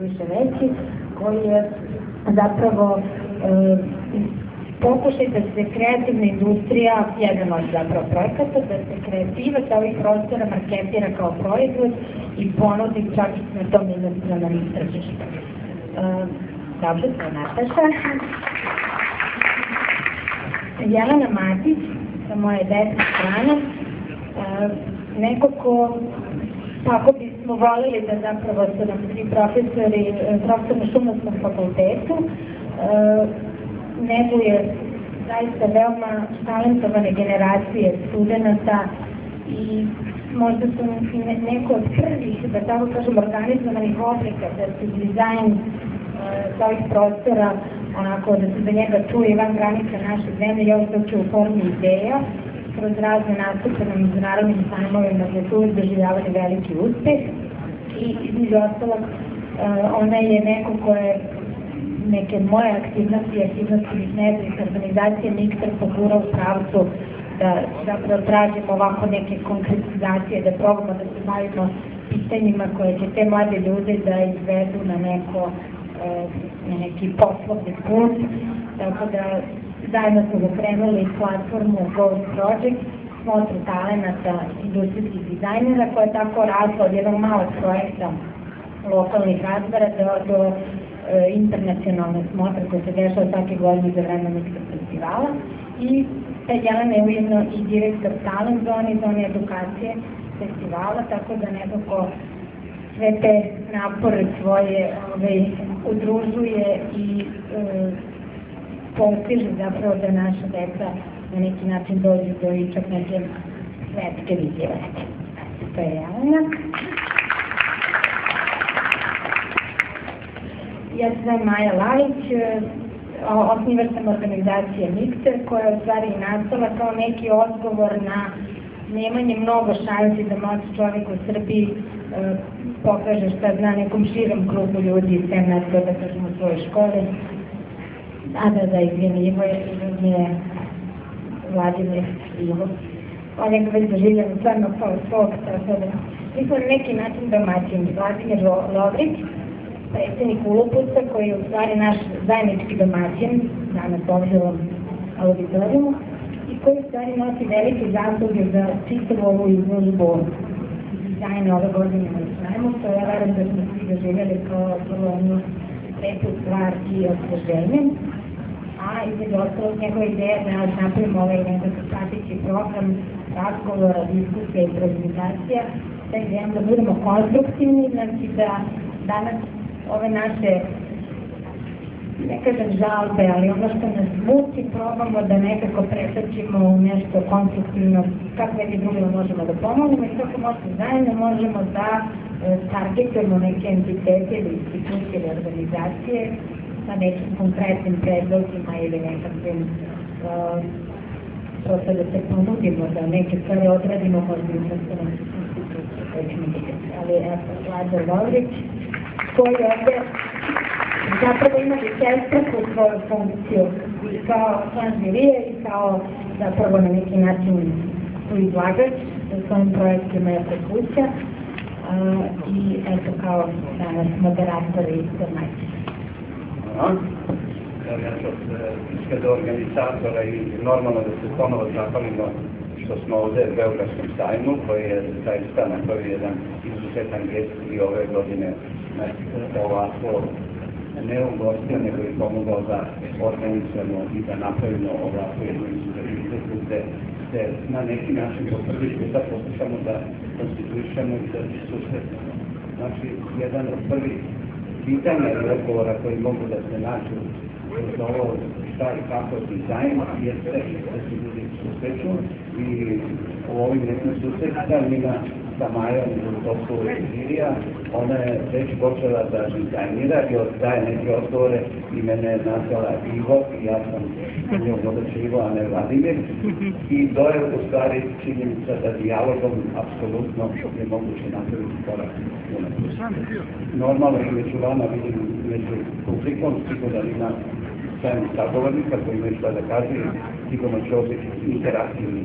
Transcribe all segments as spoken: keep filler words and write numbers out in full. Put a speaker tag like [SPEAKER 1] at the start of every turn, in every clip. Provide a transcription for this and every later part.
[SPEAKER 1] više veći, koji je zapravo pokušaj da se kreativna industrija, jedan od zapravo projekata, da se kreativac ovih prostora marketira kao proizvod i ponudi čak i na tom inostranom tržištu. Dobro, to je Nataša. Jelena Matić, sa moje desne strane, neko ko, tako bismo volili da zapravo su nam svi profesori, profesor na Šumarskom fakultetu, neguje zaista veoma talentovane generacije studenta i možda su neko od prvih, da tako kažem, organizovanih oblika da se dizajn sa ovih prostora, onako da se za njega čuje van granica naše zemlje i ovo se u formi ideja, kroz razne nastupe na međunarodnim sajmovima gde su uvijek doživljavali veliki uspeh i između ostalog ona je neko koje neke moje aktivnosti i aktivnosti nezavisne organizacije Mikser pogura u pravcu da zapravo tražimo ovako neke konkretizacije, da probamo da se bavimo pitanjima koje će te mlade ljude da izvedu na neko na neki poslovni put, tako da zajedno smo zakrenuli platformu Ghost Project, smotru talenata industrijskih dizajnera, koja je tako rasla od jednog malog projekta lokalnih razmera do, do e, internacionalne smotre koje se dešava svake godine za vreme Mikser festivala. I Jelena je ujedno i direktor talent zone, zone edukacije festivala, tako da nekako sve te napore svoje ove, udružuje i e, postiže zapravo da naša deca na neki način dođu do i čak neke svetske vidljive. To je Jelena. Ja se zovem Maja Lavić, osnivač sam organizacije Mikser, koja je u stvari nastala kao neki odgovor na nemanje mnogo šansi da mladi čovjek u Srbiji e, pokaže šta zna nekom širom krugu ljudi, sem nas da kažemo u svojoj školi. A da, da, izvini, Ivo je, je Vladimir Ivo. On je već doživljeno stvarno kao svog, tako da mi smo na neki način domaćini. Vladimir Lovrić, predsjednik Ulupuca, koji je u stvari naš zajednički domaćin, danas ovdje u auditorijumu, i koji u stvari nosi velike zasluge za čitavu ovu izložbu dizajna ove godine na sajmu, što ja verujem da smo svi doživjeli kao vrlo jednu lepu stvar i osveženje. A između ostalog njegova ideja da napravimo ovaj nekako prateći program razgovora, diskusija i prezentacija, sa idejom da budemo konstruktivni, znači da danas ove naše, ne kažem žalbe, ali ono što nas muči, probamo da nekako pretočimo u nešto konstruktivno, kako neki drugima možemo da pomognemo i kako možemo zajedno možemo da targetujemo neke entitete ili institucije ili organizacije sa nekim konkretnim predlozima ili nekakvim prosto da se ponudimo, da neke stvari odradimo, možda i ustavnom instituciju koje ćemo vidjeti. Ali eto, Vladar Lovrić, koji ovde zapravo ima višestruku svoju funkciju i kao član žirije i kao zapravo na neki način tu izlagač sa svojim projektima je kod kuća i eto kao danas moderator i domaćin.
[SPEAKER 2] Ja ću iskada organizatora i normalno da se ponovo zahvalimo što smo ovde u Beogradskom sajmu, koji je zaista napravio jedan izuzetan gest i ove godine ovako ne ugostio, nego i pomogao da organizujemo i da napravimo ovako jednu izuzetnu gde se na neki način po prvi puta pokušamo da konstituišemo i da se susretimo. Znači, jedan od prvih pitanja i odgovora koji mogu da se nađu uz ovo šta i kako dizajn jeste da se ljudi susreću i u ovim nekim susretanjima sa Majom u toku žirija, ona je već počela da dizajnira i daje neke odgovore i mene je nazvala Ivo i ja sam njom vodeći Ivo, a ne Vladimir. I to je u stvari činjenica da dijalogom apsolutno je moguće napraviti korak. Normalno i među vama vidim među publikom, sigurno ima sajnih sagovornika koji imaju šta da kažu, sigurno će ovo biti interaktivni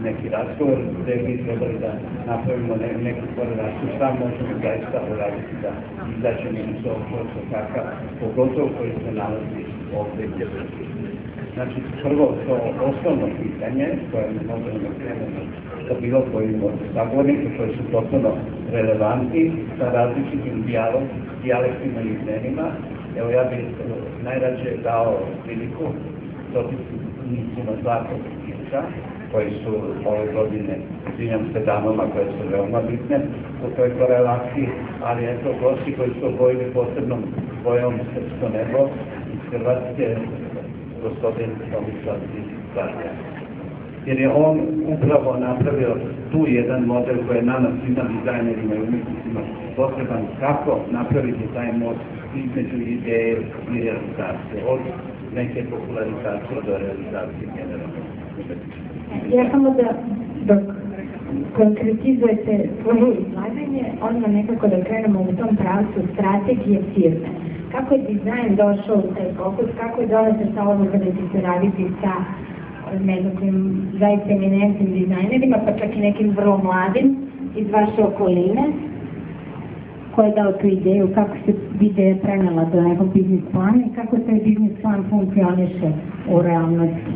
[SPEAKER 2] neki razgovor gdje bi trebali da napravimo ne, neku korelaciju šta možemo zaista uraditi da izađemo iz ovog procesa, pogotovo koji se nalazi ovdje gdje se. Znači, prvo to osnovno pitanje koje mi možemo krenuti sa bilo kojim od sagovornika koji su potpuno relevantni sa različitim dijalog, dijalektima i imenima. Evo ja bih najrađe dao priliku dobitnicima Zlatnog Kiča, koji su ove godine, izvinjam se damama koje su veoma bitne u toj korelaciji, ali eto gosti koji su obojili posebnom bojom Srpsko nebo iz Hrvatske, gospodin Tomislav Zadnja. Jer je on upravo napravio tu jedan model koji je nama svima dizajnerima i umjetnicima potreban kako napraviti taj most između ideje i realizacije, od neke popularizacije do realizacije generalno.
[SPEAKER 1] Ja samo da dok konkretizujete svoje izlaganje, odmah nekako da krenemo u tom pravcu strategije firme. Kako je dizajn došao u taj fokus, kako je donese sa odluka da će se raditi sa nekakvim zaista eminentnim dizajnerima, pa čak i nekim vrlo mladim iz vaše okoline? Ko je dao tu ideju, kako se ideja prenela do nekog biznis plana i kako taj biznis plan funkcioniše u realnosti?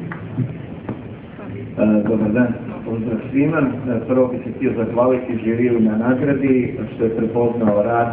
[SPEAKER 3] Dobar dan, pozdrav svima. Prvo bih se htio zahvaliti žiriju na nagradi što je prepoznao rad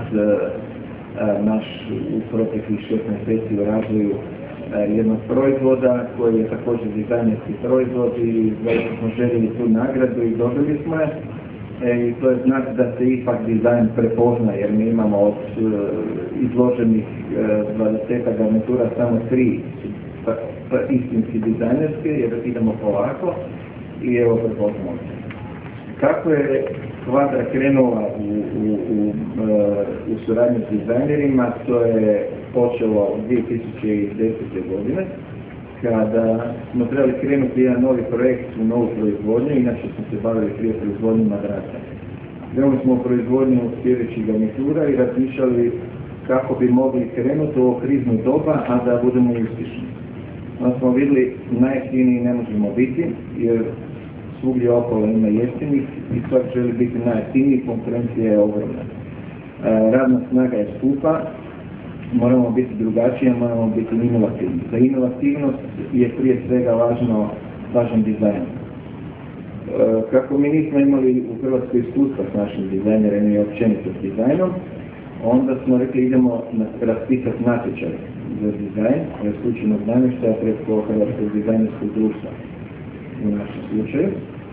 [SPEAKER 3] naš u proteklih šest mjeseci u razvoju jednog proizvoda koji je također dizajnerski proizvod i zaista smo željeli tu nagradu i dobili smo je. E, i to je znak da se ipak dizajn prepozna jer mi imamo od uh, izloženih dvadeset garnitura samo tri pa, pa istinski dizajnerske jer idemo polako i evo prepoznamo. Kako je Kvadra krenula u, u, u, uh, u suradnju s dizajnerima, to je počelo dvije tisuće desete. godine kada smo trebali krenuti jedan novi projekt u novu proizvodnju, inače smo se bavili prije proizvodnju madraca. Krenuli smo u proizvodnju sljedećih garnitura i razmišljali kako bi mogli krenuti u ovo krizno doba, a da budemo uspješni. Onda smo vidjeli najjeftiniji ne možemo biti, jer svugdje okolo ima jeftinih i svak želi biti najjeftiniji, konkurencija je ogromna. Radna snaga je skupa, moramo biti drugačiji, moramo biti inovativni. Za inovativnost je prije svega važno, važan dizajn. Kako mi nismo imali u Hrvatskoj iskustva s našim dizajnerima i općenito s dizajnom, onda smo rekli idemo raspisati natječaj za dizajn, slučajnog namještaja preko Hrvatskog dizajnerskog društva u našem slučaju.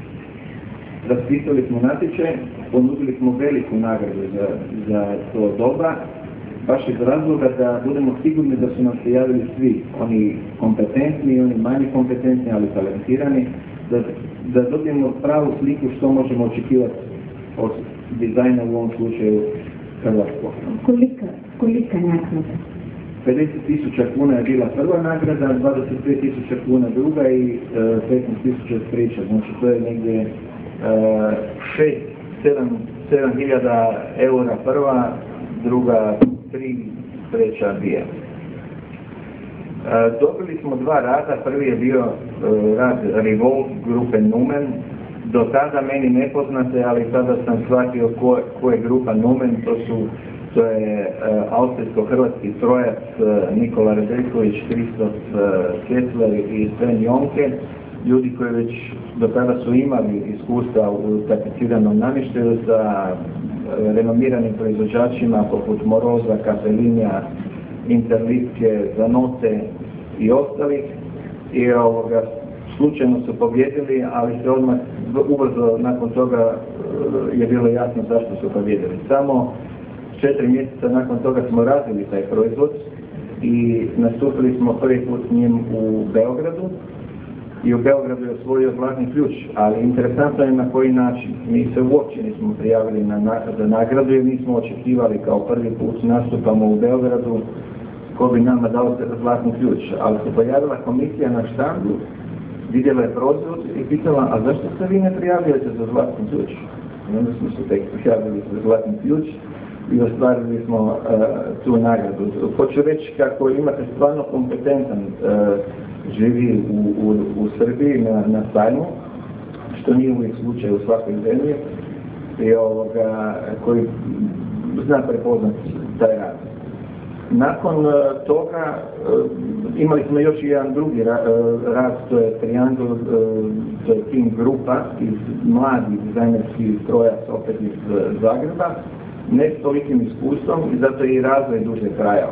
[SPEAKER 3] Raspisali smo natječaj, ponudili smo veliku nagradu za, za to doba, baš iz razloga da budemo sigurni da su nam se javili svi, oni kompetentni i oni manje kompetentni, ali talentirani, da, da dobijemo pravu sliku što možemo očekivati od dizajna u ovom slučaju Hrvatskog.
[SPEAKER 1] Kolika, kolika nagrada?
[SPEAKER 3] pedeset tisuća kuna je bila prva nagrada, dvadeset pet tisuća kuna druga i e, petnaest tisuća treća, znači to je negdje e, šest sedam hiljada eura prva, druga tri, treća dvije. E, dobili smo dva rada, prvi je bio e, rad Revolve grupe Numen, do tada meni nepoznate, ali sada sam shvatio ko, ko je grupa Numen, to su to je e, austrijsko-hrvatski trojac e, Nikola Redeljković, Kristof e, Kessler i Sven Jonke, ljudi koji već do tada su imali iskustva u tapiciranom namještaju sa e, renomiranim proizvođačima poput Moroza, Kapelinja, Interlitke, Zanote i ostalih. I ovoga, slučajno su pobjedili, ali se odmah ubrzo nakon toga e, je bilo jasno zašto su pobjedili. Samo četiri mjeseca nakon toga smo razvili taj proizvod i nastupili smo prvi put s njim u Beogradu i u Beogradu je osvojio zlatni ključ, ali interesantno je na koji način. Mi se uopće nismo prijavili na, na, za nagradu jer nismo očekivali kao prvi put nastupamo u Beogradu ko bi nama dao zlatni ključ, ali se pojavila komisija na štandu, vidjela je proizvod i pitala, a zašto se vi ne prijavljujete za zlatni ključ? I onda smo se tek prijavili za zlatni ključ i ostvarili smo uh, tu nagradu. Hoću reći kako imate stvarno kompetentan uh, živi u, u, u Srbiji na, na sajmu, što što nije uvijek slučaj u svakoj zemlji, i ovoga, koji zna prepoznati taj rad. Nakon toga imali smo još jedan drugi rad, to je Triangle, to je team grupa iz mladih dizajnerskih trojaca, opet iz Zagreba, ne s tolikim iskustvom i zato je i razvoj duže trajao.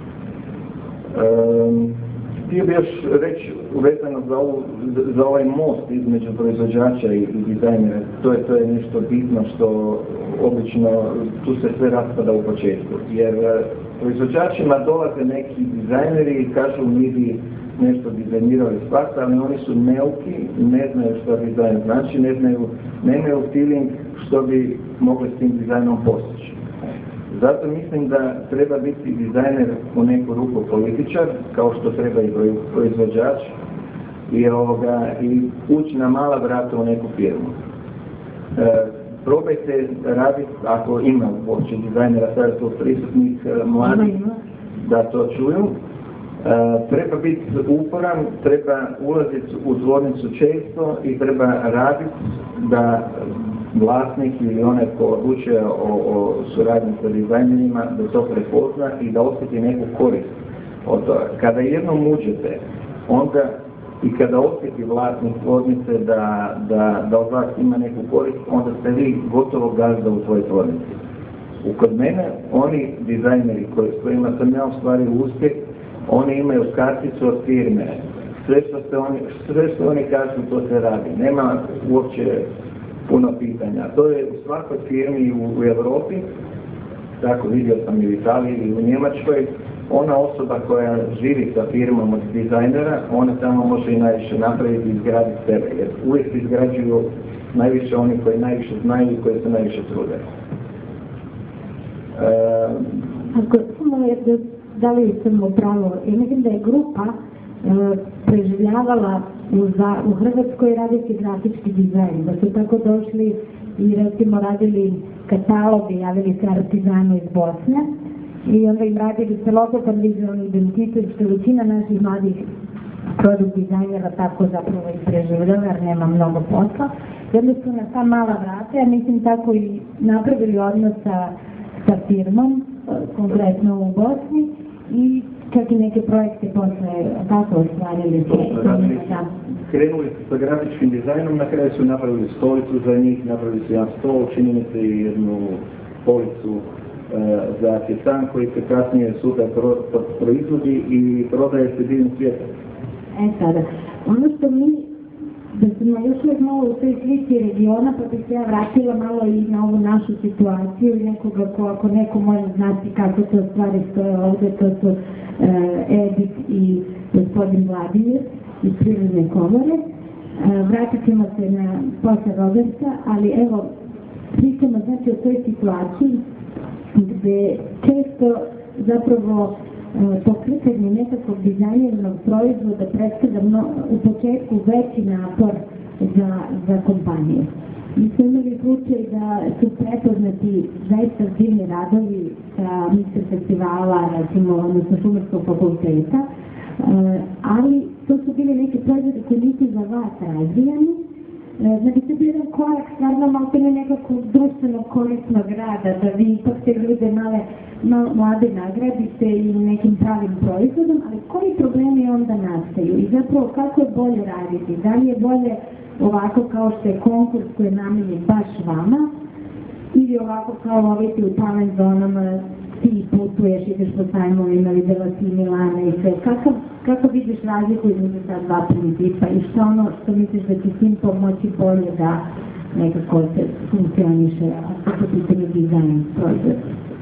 [SPEAKER 3] Htio bi još reći uvezano za, ovu, za ovaj most između proizvođača i dizajnera, to je, to je nešto bitno što obično tu se sve raspada u početku, jer proizvođačima dolaze neki dizajneri i kažu mi bi nešto dizajnirali svašta, ali oni su neuki, ne znaju što dizajn znači, ne znaju, nemaju feeling što bi mogli s tim dizajnom postići. Zato mislim da treba biti dizajner u neku ruku političar, kao što treba i proizvođač, i, ovoga, i ući na mala vrata u neku firmu. E, probajte raditi, ako ima uopće dizajnera, sada tu prisutnih mladih, da to čuju. E, treba biti uporan, treba ulaziti u tvornicu često i treba raditi da vlasnik ili onaj ko odlučuje o, o suradnji sa dizajnerima da to prepozna i da osjeti neku korist od toga. Kada jednom uđete, onda i kada osjeti vlasnik tvornice da, da, da od vas ima neku korist, onda ste vi gotovo gazda u tvojoj tvornici. U kod mene, oni dizajneri koji, s kojima sam ja ostvario uspjeh, oni imaju karticu od firme. Sve što, se oni, sve što oni kažu, to se radi. Nema uopće puno pitanja. To je u svakoj firmi u, u Europi, tako vidio sam i u Italiji i u Njemačkoj, ona osoba koja živi sa firmom od dizajnera, ona tamo može i najviše napraviti i izgraditi sebe, jer uvijek izgrađuju najviše oni koji najviše znaju i koji se najviše trude.
[SPEAKER 1] E... Ako samo je da, da li sam upravo, ja mislim da je grupa e, preživljavala u, za, u Hrvatskoj raditi grafički dizajn, da su tako došli i recimo radili katalog i javili se artizanu iz Bosne i onda im radili celokupan vizualni identitet, što većina naših mladih produkt dizajnera tako zapravo i preživljava jer nema mnogo posla. I onda su na ta mala vrata, ja mislim tako i napravili odnos sa, sa firmom, konkretno u Bosni, i čak i neke projekte posle tako ostvarili.
[SPEAKER 3] Krenuli su sa grafičkim dizajnom, na kraju su napravili stolicu za njih, napravili su jedan stol, čini mi se i jednu policu e, za tjesan koji se kasnije super pro, pro, proizvodi i prodaje se diljem svijeta.
[SPEAKER 1] E sada, ono što mi, da sam još uvijek malo u toj slici regiona, pa bih se ja vratila malo i na ovu našu situaciju i nekoga ko, ako neko može znati kako to stvari stoje ovdje, to su e, Edit i gospodin Vladimir iz Privredne komore. E, vratit ćemo se na posle Roberta, ali evo, pričamo znači o toj situaciji gde često zapravo pokretanje nekakvog dizajnernog proizvoda predstavlja u početku veći napor za, za kompanije. Mi smo imali slučaj da su prepoznati zaista divni radovi sa Mister festivala, recimo, odnosno Šumarskog fakulteta, ali to su bili neki proizvodi koji nisu za vas razvijani. Znači, to je bio jedan korak stvarno malo nekakvog društvenog korisnog rada, da vi ipak te ljude male, malo mlade nagradite i nekim pravim proizvodom, ali koji problemi onda nastaju i zapravo kako je bolje raditi? Da li je bolje ovako kao što je konkurs koji je namenjen baš vama ili ovako kao loviti u talent zonama, ti putuješ, ideš po sajmovima, videla si Milana i sve. Kako, kako vidiš razliku između ta dva principa i što ono što misliš da će svim pomoći bolje da nekako se funkcioniše, a kako pitanje dizajn proizvod?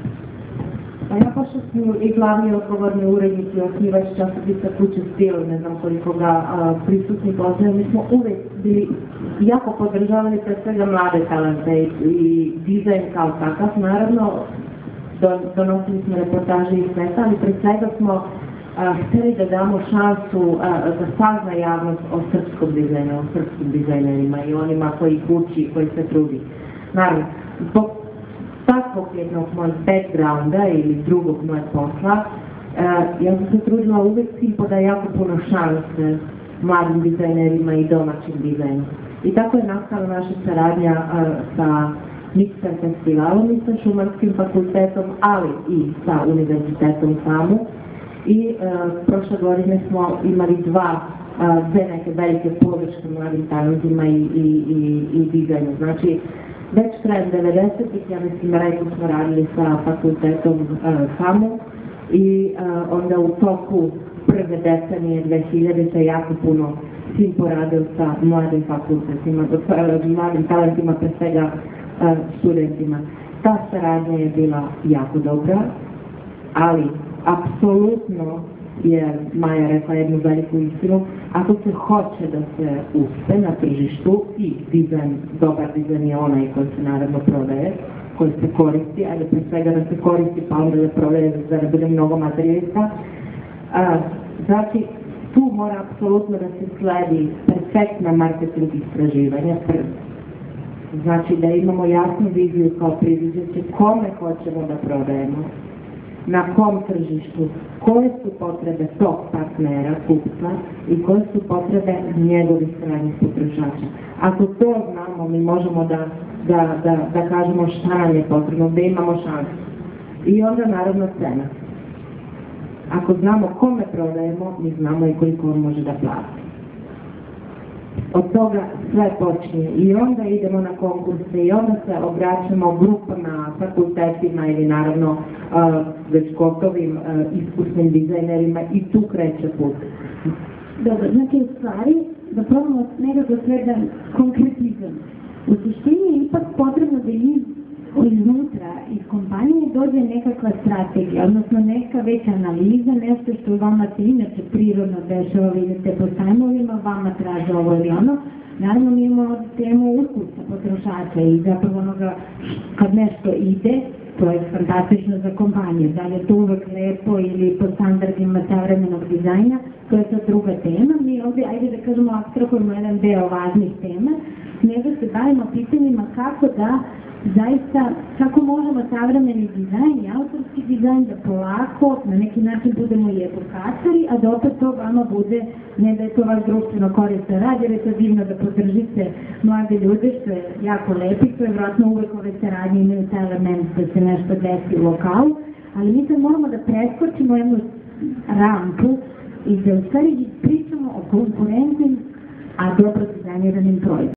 [SPEAKER 4] A ja pošto sam i glavni odgovorni urednik i osnivač časopisa Kuće Stil, ne znam koliko ga a, prisutni poznaje, mi smo uvek bili jako podržavali pre svega mlade talente i dizajn kao takav, naravno donosili smo reportaže i sveta, ali pre svega smo a, hteli da damo šansu a, da sazna javnost o srpskom dizajnu, o srpskim dizajnerima i onima koji ih uči, koji se trudi. Naravno, zbog takvog jednog mojeg backgrounda ili drugog mojeg posla, uh, ja sam se trudila uvek svim poda jako puno šanse mladim dizajnerima i domaćim dizajnom. I tako je nastala naša saradnja sa Mikser festivalom i sa Šumarskim fakultetom, ali i sa Univerzitetom SAMU. I e, prošle godine smo imali dva, a, dve neke velike podrške mladim talentima i, i, i, i dizajnu. Znači, već krajem devedesetih, ja mislim, rekao smo radili sa fakultetom e, SAMU i e, onda u toku prve decenije dve hiljadite jako puno tim poradio sa mladim fakultetima, mladim talentima, pre svega e, studentima. Ta saradnja je bila jako dobra, ali apsolutno je Maja rekla jednu veliku istinu, ako se hoće da se uspe na tržištu i dizajn, dobar dizajn je onaj koji se naravno prodaje, koji se koristi, ali pre svega da se koristi pa onda da prodaje, da ne bude mnogo materijalista. Znači, tu mora apsolutno da se sledi perfektna marketing istraživanja. Znači da imamo jasnu viziju kao priviđaće kome hoćemo da prodajemo, na kom tržištu, koje su potrebe tog partnera, kupca i koje su potrebe njegovih krajnjih potrošača. Ako to znamo, mi možemo da, da, da, da kažemo šta nam je potrebno, da imamo šansu. I onda naravno cena. Ako znamo kome prodajemo, mi znamo i koliko on može da plati. Od toga sve počinje i onda idemo na konkurse i onda se obraćamo grupama, fakultetima ili naravno uh, već gotovim uh, iskusnim dizajnerima i tu kreće put.
[SPEAKER 5] Dobro, znači u stvari da probamo nekako sve da konkretizam. U suštini je ipak potrebno da iz iznutra, iz kompanije dođe nekakva strategija, odnosno neka veća analiza, nešto što vama se inače prirodno dešava, vidite po sajmovima, vama traže ovo ili ono. Naravno, mi imamo temu ukusa potrošača i zapravo onoga kad nešto ide, to je fantastično za kompanije. Da li je to uvek lepo ili po standardima savremenog dizajna, to je sad druga tema. Mi ovdje, ajde da kažemo, apstrahujemo jedan deo važnih tema, nego se bavimo pitanjima kako da zaista, kako možemo savremeni dizajn i autorski dizajn da polako, na neki način budemo i edukatori, a da opet to vama bude, ne da je to vaš društveno koristan rad, jer je to divno da podržite mlade ljude, što je jako lepo i to je vjerojatno uvek ove saradnje imaju taj element da se nešto desi u lokalu, ali mi sad moramo da preskočimo jednu rampu i da u stvari pričamo o konkurentnim, a dobro dizajniranim proizvodima.